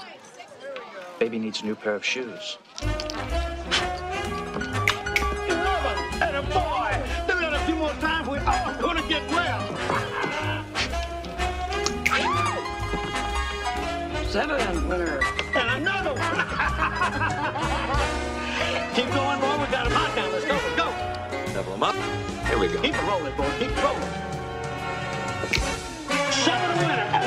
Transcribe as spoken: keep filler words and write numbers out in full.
Baby needs a new pair of shoes. Eleven and a boy. Do that a few more times. We're all going to get well. Seven winner. And another one. Keep going, boy. We got him hot now. Let's go. Let's go. Double him up. Here we go. Keep it rolling, boy. Keep it rolling. Seven winner.